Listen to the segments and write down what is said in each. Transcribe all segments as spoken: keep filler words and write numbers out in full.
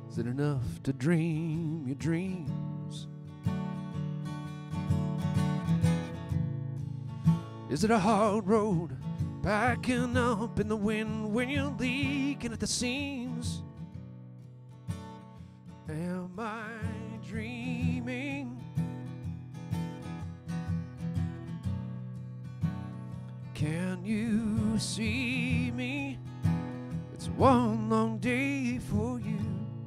Is it enough to dream your dreams? Is it a hard road, backing up in the wind when you're leaking at the seams? Am I dreaming? Can you see me? It's one long day for you.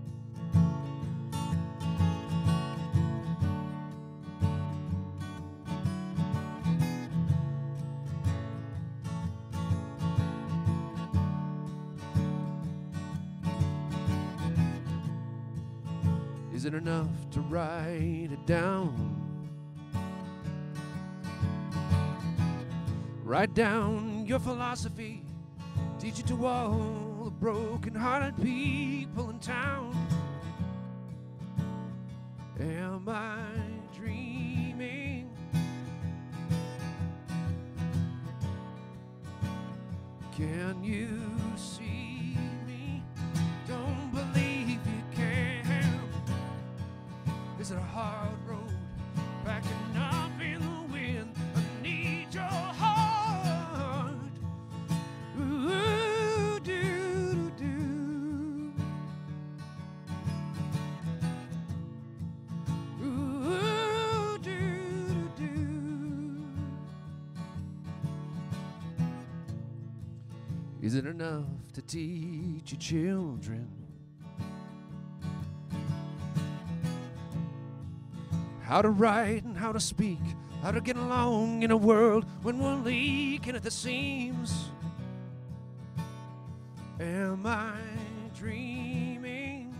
Is it enough to write it down? Write down your philosophy, teach it to all the broken-hearted people in town. Am I dreaming? Can you see me? Don't believe you can. Is it a hard road, backing up in the wind? I need your heart. Ooh, do, do, do. Ooh, do, do, do. Is it enough to teach your children how to write and how to speak, how to get along in a world when we're leaking at the seams? Am I dreaming?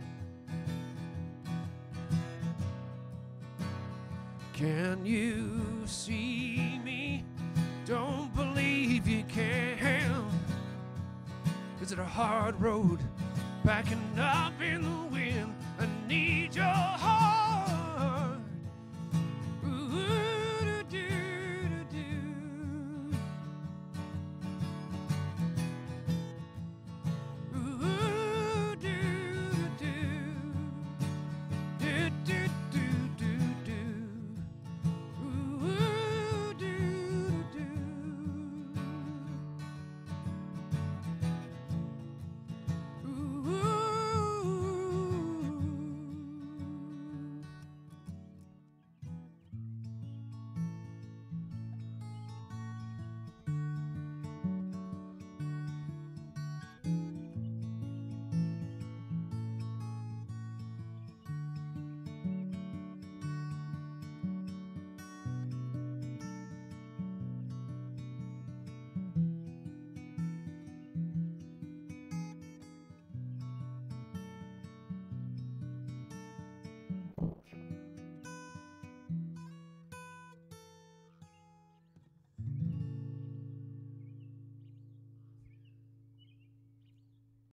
Can you see me? Don't believe you can. Is it a hard road, backing up in the wind? I need your heart.